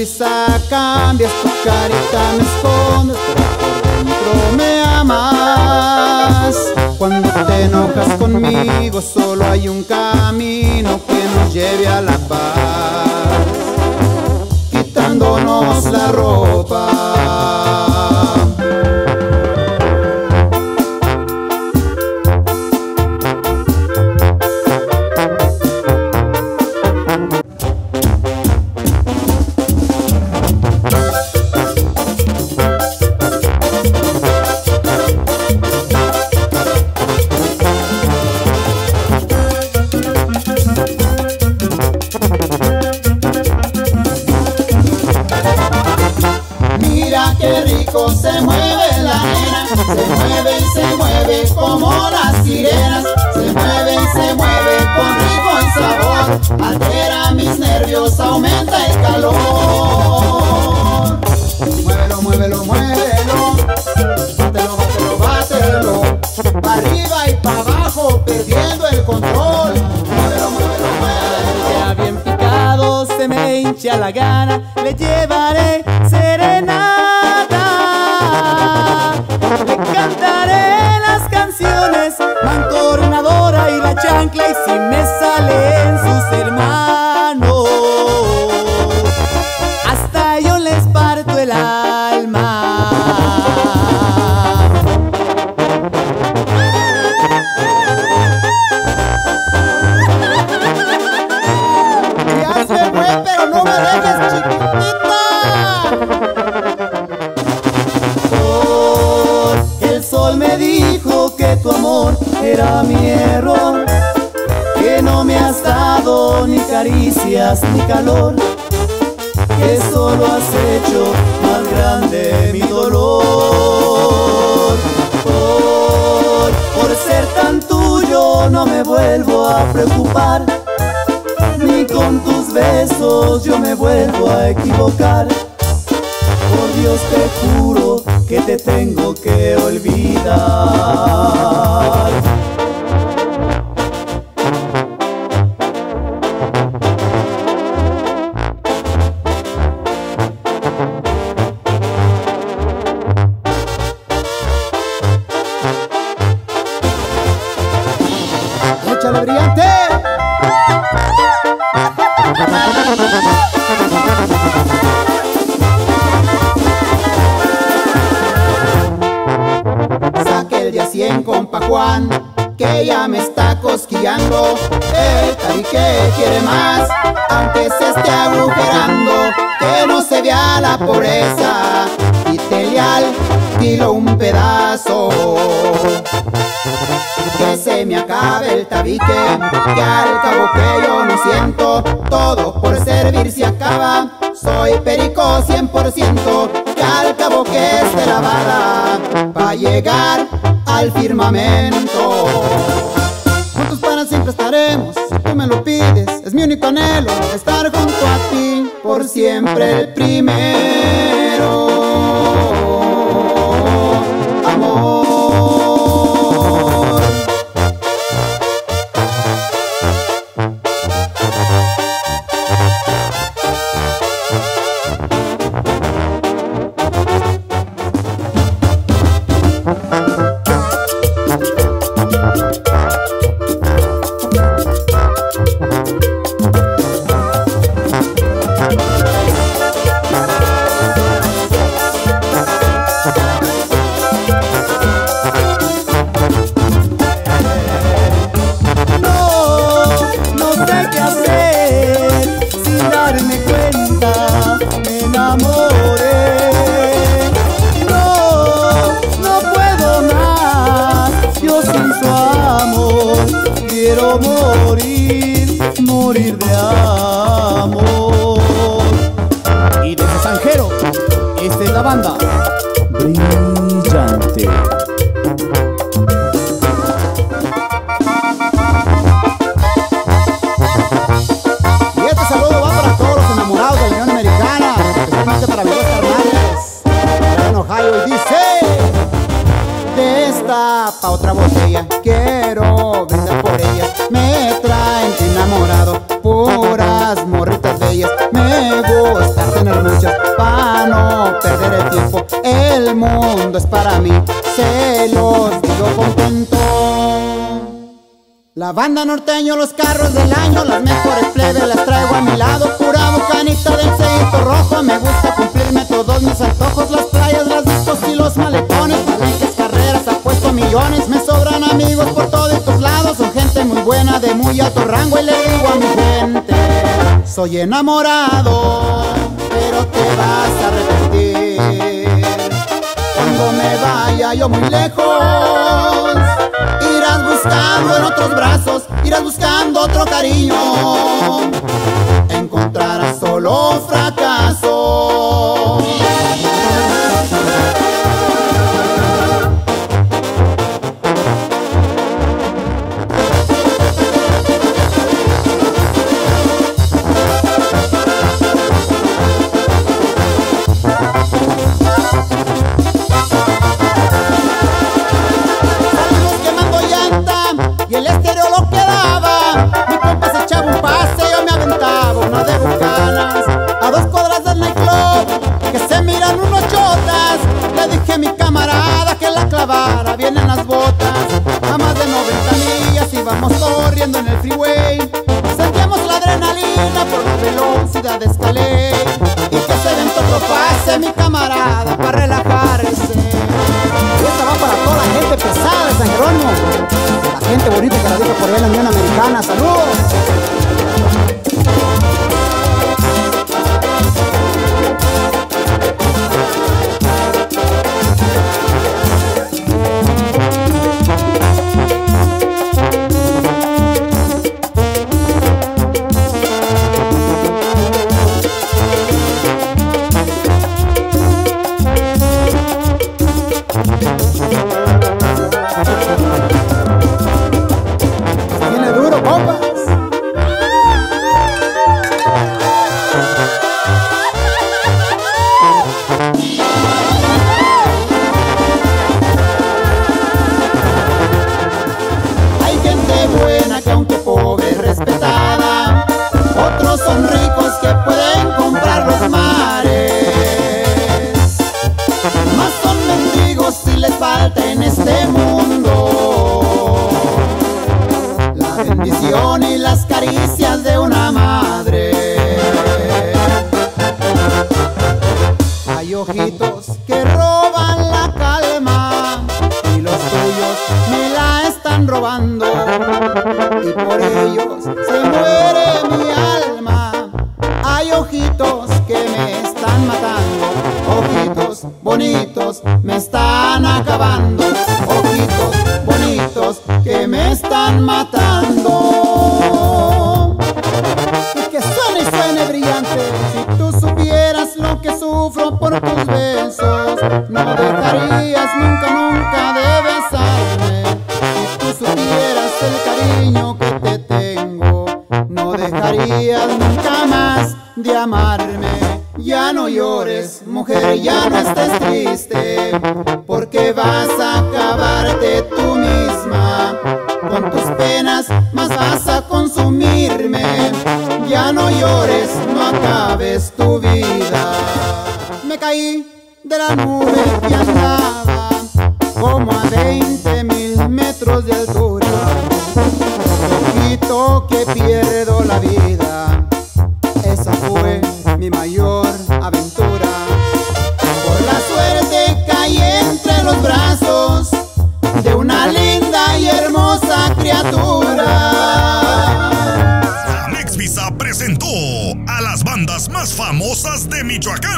sonrisa cambias, tu carita me escondes, pero por dentro me amas. Cuando te enojas conmigo solo hay un camino que nos lleve a la paz, quitándonos la ropa. Qué rico se mueve la nena, se mueve como las sirenas, se mueve con ritmo y sabor, altera mis nervios, aumenta el calor. Muévelo, muévelo, muévelo, bátelo, bátelo, bátelo, pa' arriba y pa' abajo, perdiendo el control. Muévelo, muévelo, muévelo. Ya bien picado se me hincha la gana, le llevaré serenata. Le cantaré las canciones, mancornadora y la chancla, y si me salen sus hermanos, hasta yo les parto el alma. Ya se fue, pero no me dejes, chiquitita. El sol me dijo que tu amor era mi error, que no me has dado ni caricias ni calor, que solo has hecho más grande mi dolor. Por ser tan tuyo no me vuelvo a preocupar, ni con tus besos yo me vuelvo a equivocar. Por Dios te juro que te tengo que olvidar. ¡Échale, brillante! Saque el día 100, compa Juan, que ya me está cosquillando. El tabique quiere más, aunque se esté agujerando. Que no se vea la pobreza, quítele al kilo un pedazo. Que se me acabe el tabique, que al cabo que yo no siento. Todo por servir se acaba, soy perico 100%. Que al cabo que esté lavada, pa' llegar al firmamento. Juntos para siempre estaremos, si tú me lo pides. Es mi único anhelo, estar junto a ti, por siempre el primero. Amor. Quiero morir de amor. Y desde Sanjero, esta es la banda Brillante. Y este saludo va para todos los enamorados de la Unión Americana, especialmente para mis dos carnales. En Ohio, y dice: destapa otra botella, quiero brindar por ellas. Me traen enamorado, puras morritas bellas. Me gusta tener mucho no perder el tiempo. El mundo es para mí, se los digo contento. La banda norteño, los carros del año, las mejores plebes las traigo a mi lado. Pura bocanita del sellito rojo, me gusta cumplirme todos mis antojos. Las playas, las discos y los maletones, palenques, carreras, apuesto millones. Me sobran amigos por todos estos lados, son gente muy buena de muy alto rango. Y le digo a mi gente, soy enamorado, pero te vas a arrepentir. Cuando me vaya yo muy lejos, irás buscando en otros brazos, irás buscando otro cariño, encontrarás solo fracaso. Y el estéreo lo quedaba, mi compa se echaba un pase, yo me aventaba una de Bucanas. A 2 cuadras del nightclub, que se miran unos chotas, le dije a mi camarada que la clavara bien en las botas. A más de 90 millas íbamos corriendo en el freeway, sentíamos la adrenalina por la velocidad de escalé. Y que se aventó otro pase mi camarada para relajarse. Y esta va para toda la gente pesada de San Jerónimo, la gente bonita que radica por ahí en la Unión Americana. ¡Saludos! Viene duro, compas. Hay gente buena que aunque pobre es respetada, otros son ricos que pueden comprar los mares, más son mendigos si les falta en este mundo la bendición y las caricias de una madre. Hay ojitos que roban la calma y los tuyos me la están robando, y por ellos se muere mi alma. Hay ojitos que me están matando, ojitos bonitos me están acabando, ojitos bonitos que me están matando. Y que suene brillante, si tú supieras lo que sufro por tus besos, no dejarías nunca, nunca de besarme. Si tú supieras el cariño que te tengo, no dejarías nunca más de amarme. Ya no llores, mujer, ya no estés triste, porque vas a acabarte tú misma. Con tus penas más vas a consumirme. Ya no llores, no acabes tu vida. Me caí de la nube y andaba como a 20.000 metros de altura. Poquito que pierdo la vida, esa fue mi mayor aventura. Por la suerte caí entre los brazos de una linda y hermosa criatura. Amexvisa presentó a las bandas más famosas de Michoacán.